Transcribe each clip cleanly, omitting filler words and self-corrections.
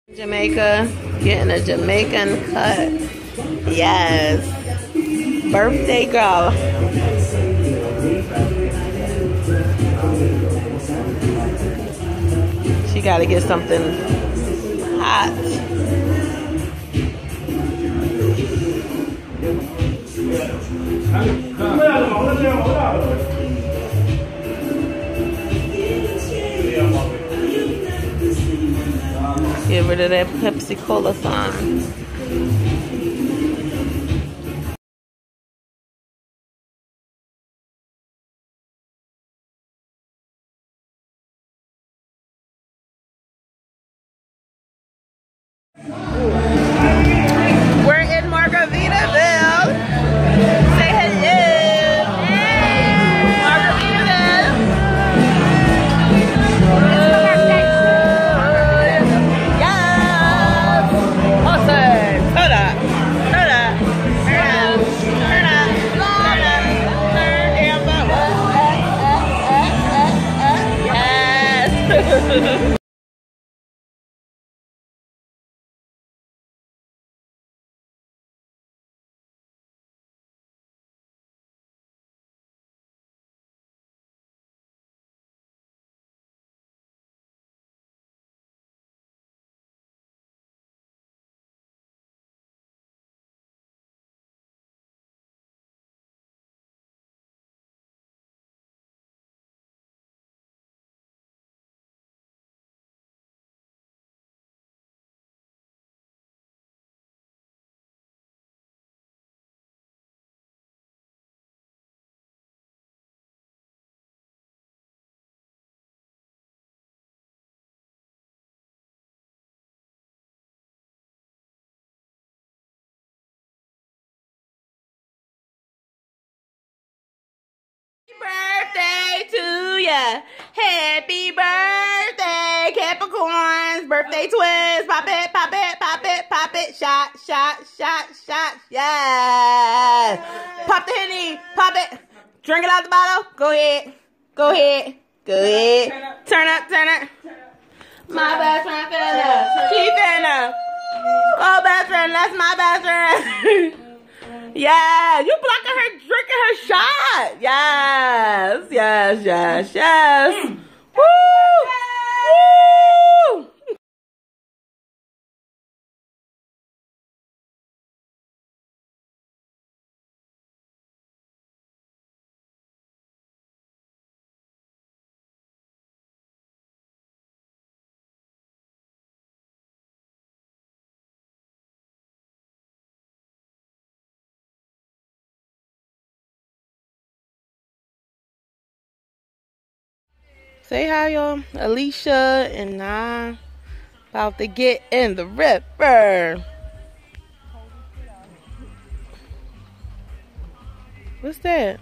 Jamaica, getting a Jamaican cut. Yes. Birthday girl. She gotta get something hot. Get rid of that Pepsi Cola sign. We're in Margaritaville. Say hello. Margaritaville. Yes. Awesome. Turn up. Turn up. Turn up. Turn up. Turn up. Turn down the yes. Birthday to ya. Happy birthday, Capricorns. Birthday twins. Pop it, pop it, pop it, pop it. Shot, shot, shot, shot. Yes. Pop the Henny. Pop it. Drink it out the bottle. Go ahead. Go ahead. Go ahead. Turn up, turn up. My best friend, Finna. She Finna. Oh, best friend. That's my best friend. Yeah, you blocking her drinking her shot. Yes, yes, yes, yes. Woo! Woo! Say hi, y'all. Alicia and I about to get in the river. What's that?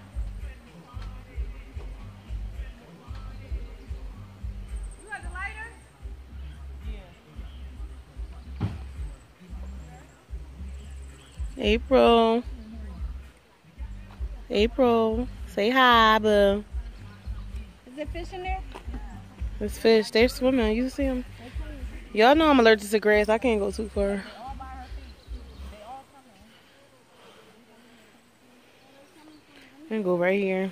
You got the lighter? Yeah. April. April. Say hi, boo. Is there fish in there? There's fish. They're swimming. You see them? Y'all know I'm allergic to grass. I can't go too far. I'm gonna go right here.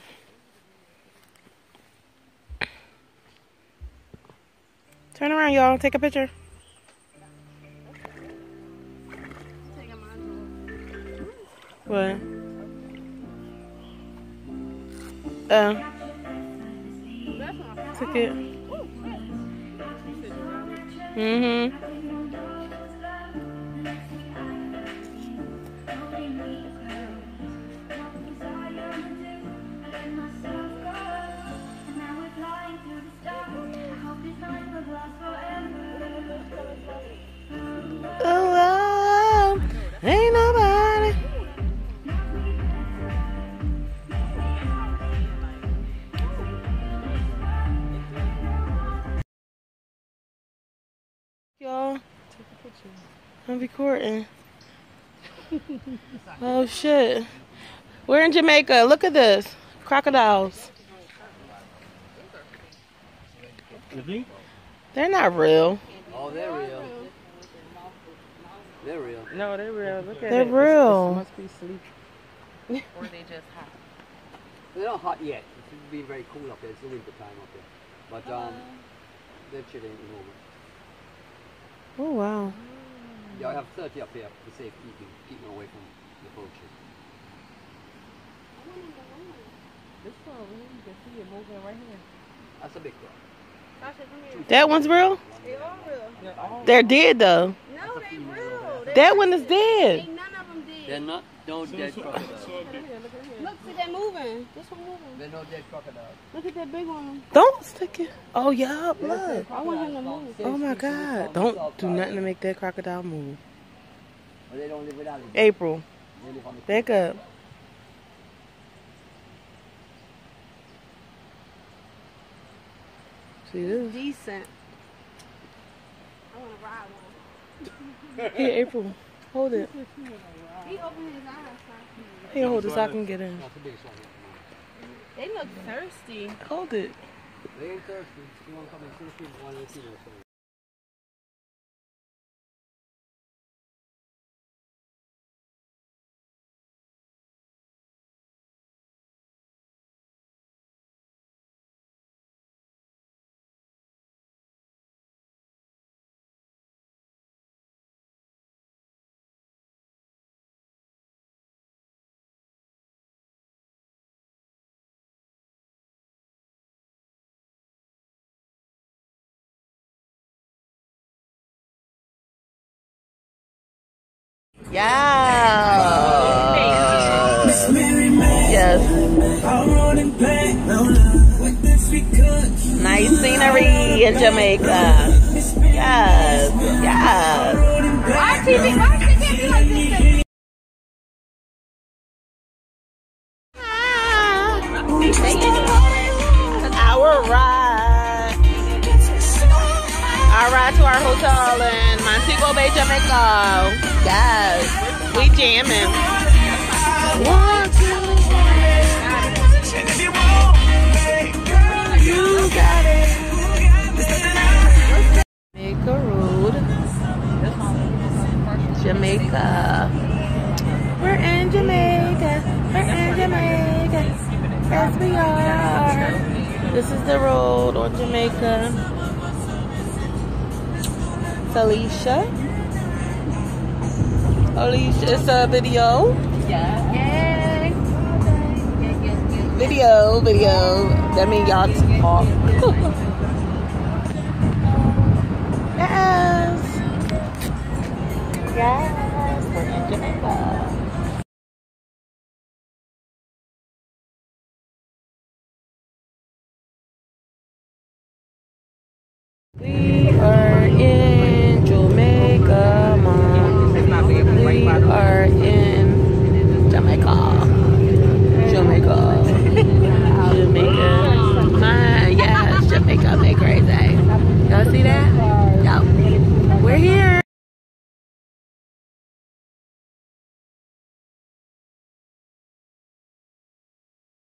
Turn around, y'all. Take a picture. What? Took it. Mm-hmm. Oh, ain't nobody. Y'all, take a picture. I'm recording. Oh shit. We're in Jamaica. Look at this. Crocodiles. You think? They're not real. Oh, they're real. They're real. No, they're real. Look at They're it. real. This must be sleep. Or they just hot. They're not hot yet. It's been very cool up there. It's the winter time up there. But they're chilling at the moment. Oh wow. Yeah, I have 30 up here for safe keeping away from the poachers. This one over here, you can see it moving right here. That's a big one. That one's real? They all real. They're dead though. No, they real. That one is dead. Ain't none of them dead. They're not no dead crocodiles. Look, see that moving. This one moving. They're no dead crocodiles. Look at that big one. Don't stick it. Oh yeah, blood. I want him to move. Oh my God. Don't do nothing to make that crocodile move. But they don't live with alligators. April, They live on the back up. See this? Decent. I want to ride one. Here, April, hold it. He opened his eyes. Here, hold it so I can get in. That's the biggest one. They look thirsty. Hold it. They ain't thirsty. You want to come and see one of the females. Yes. Nice scenery in Jamaica. Yes. Yes. Why TV? Why she can't be like this? Our ride. Our ride to our hotel in Montego Bay, Jamaica. Yes. We jamming. One, two, you got it. Jamaica Road. Jamaica. We're in Jamaica. We're in Jamaica. Yes, we are. This is the road on Jamaica. It's Alicia. Alicia, it's a video. Yay. Video. That means y'all talk. Yes. Yes, we're in Jamaica. We are in Jamaica.